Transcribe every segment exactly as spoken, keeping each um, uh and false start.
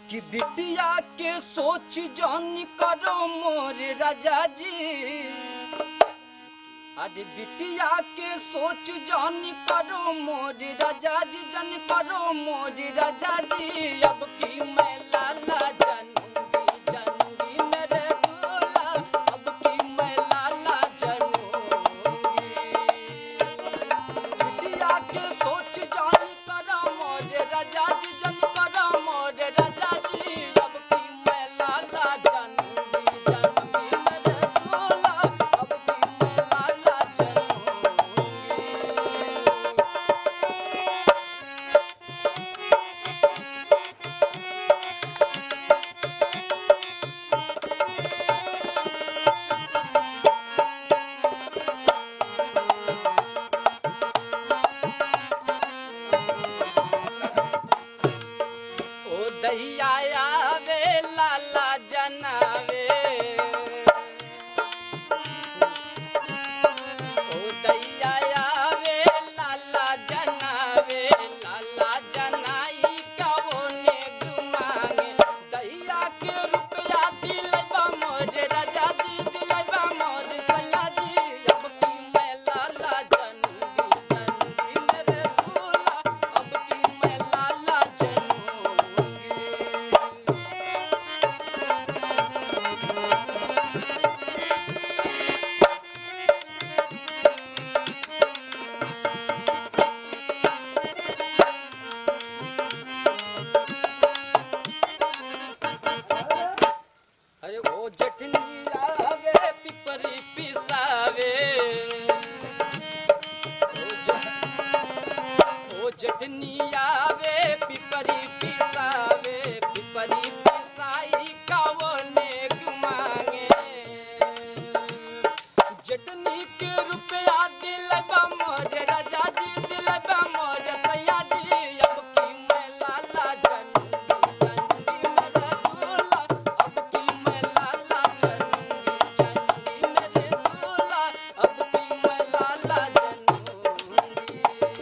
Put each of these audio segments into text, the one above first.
कि बिटिया के सोच जान करो मोर राजा जी, अरे बिटिया के सोच जान करो मोर राजा जी, जन करो मोर राजा जी। अब की मैं लाला जनूंगी जनूंगी मेरे दूल्हा, अब की मैं लाला जनूंगी। बिटिया के सोच जान करो मोर राजा जी, जन करो मोर राजा जी। अब की मैं लाला जनूंगी जनूंगी मेरे दूल्हा, अब की मैं लाला जनूंगी। ओ दैया आवे लाला जनावे, ओ दैया आवे लाला जनावे, लाला जनाई कवने गुमांगे। दैया के रुपया दिलैबा मोर राजा जी, दिलैबा मोर सैया जी। अब की मैं लाला जनूंगी जनूंगी मेरे दूल्हा, अब की मैं लाला जनूंगी। अरे ओ जठनी आवे पिपरी पिसावे, ओ ज- ओ जठनी आवे पिपरी पिसावे, पिपरी पिसाई कवने गुमांगे। जटनी के रुपया दिलैबा मोर राजा जी, दिलैबा मोर सैया जी। अब की मैं लाला जनूंगी जनूंगी मेरे दूल्हा, अब की मैं लाला जनूंगी जनूंगी मेरे दूल्हा, अब की मैं लाला जनूंगी।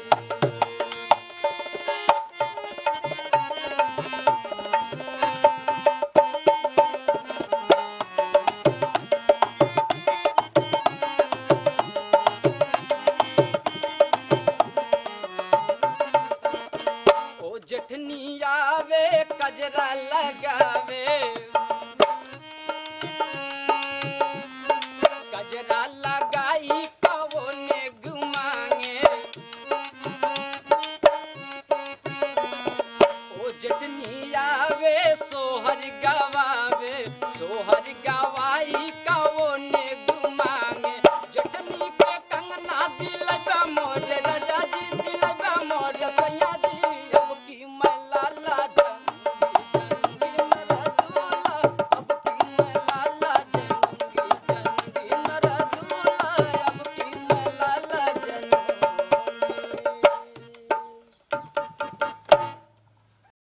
ओ जठनी आवे कजरा लगावे, कजरा लगाई कवने गुमांगे। ओ जठनी आवे सोहर गवा